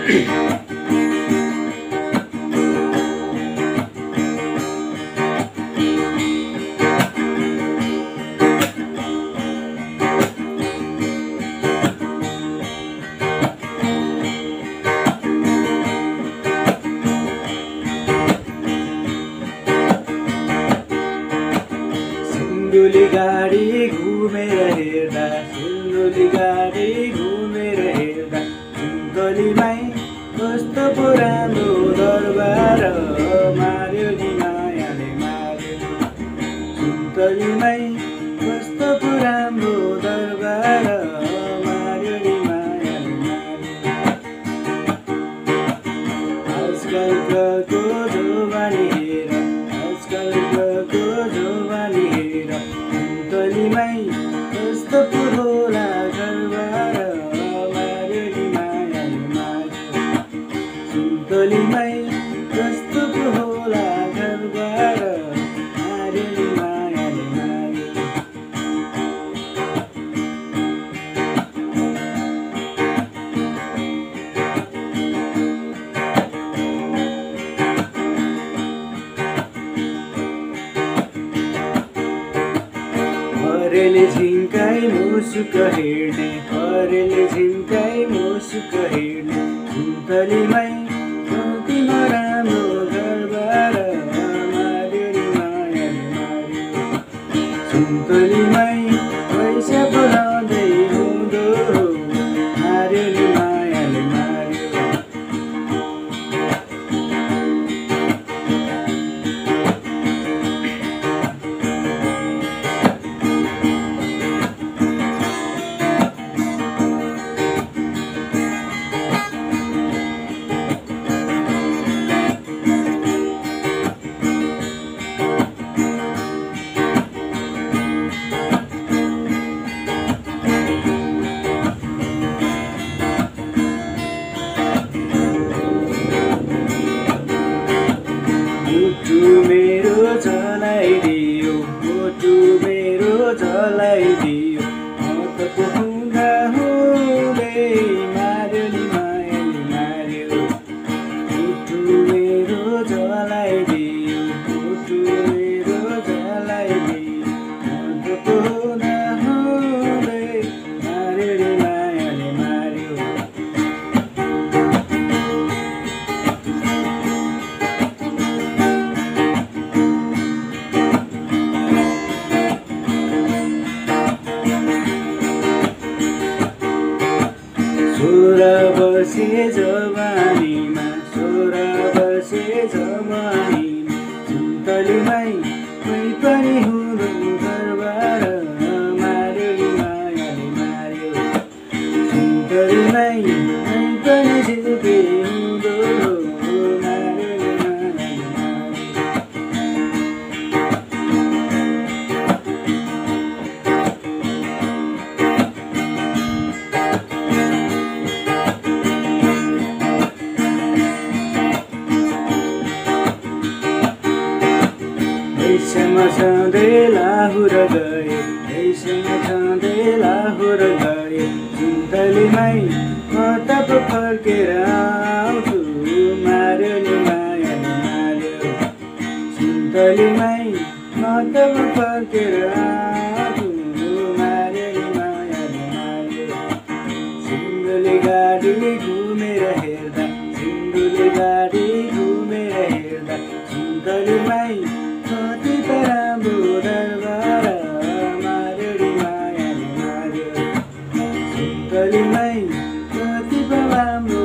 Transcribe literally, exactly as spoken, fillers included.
सिन्धुली गाडी घुमेर हेर्दा सिन्धुली गाडी घुमेर हेर्दा सुन्तलीमै कस्तो पो राम्रो दरबार मार्यो नि मायाले मार्यो सुन्तलीमै कस्तो पो राम्रो दरबार मार्यो नि मायाले मार्यो आजकलको जवानी हेर आजकलको जवानी हेर सुन्तलीमै कस्तो पो होला घरबार मार्यो नि मायाले मार्यो सुन्तलीमै कस्तो पो होला घरबार मार्यो नि मायाले मार्यो हरेले झिन्काई मुसुक हेर्ने हरेले झिन्काई मुसुक हेर्ने सुन्तलीमै कति नराम्रो घरबार मार्यो नि मायाले मार्यो सुन्तलीमै पैसा बोलाउँदै हुँदो मार्यो नि मायाले मार्यो मुटु मेरो जलाइदियो मुटु मेरो जलाइदियो म त पो हुँदा हुँदै मार्यो नि मायाले मार्यो मुटु मेरो जलाइदियो मुटु मेरो जलाइदियो म त पो हुँदा हुँदै मार्यो नि मायाले मार्यो सोह्र वर्षे जवानीमा सोह्र वर्षे जवानीमा सुन्तलीमै कोही पनि हुँदैन घरबार मार्यो नि मायाले मार्यो सुन्तलीमै कोही पनि झिल्के हुँदो मार्यो नि मायाले मार्यो ऐसँग सधैँ लाहुर गए ऐसँग सधैँ लाहुर गए सुन्तलीमै म त पो फर्केर आउँछु मार्यो नि मायाले मार्यो सुन्तलीमै म त पो फर्केर आउँछु मार्यो नि मायाले मार्यो सिन्धुली गाडी घुमेर हेर्दा सिन्धुली गाडी घुमेर हेर्दा सुन्तलीमै कति त राम्रो दरबार मार्यो नि मायाले मार्यो सुन्तलीमै कति पो राम्रो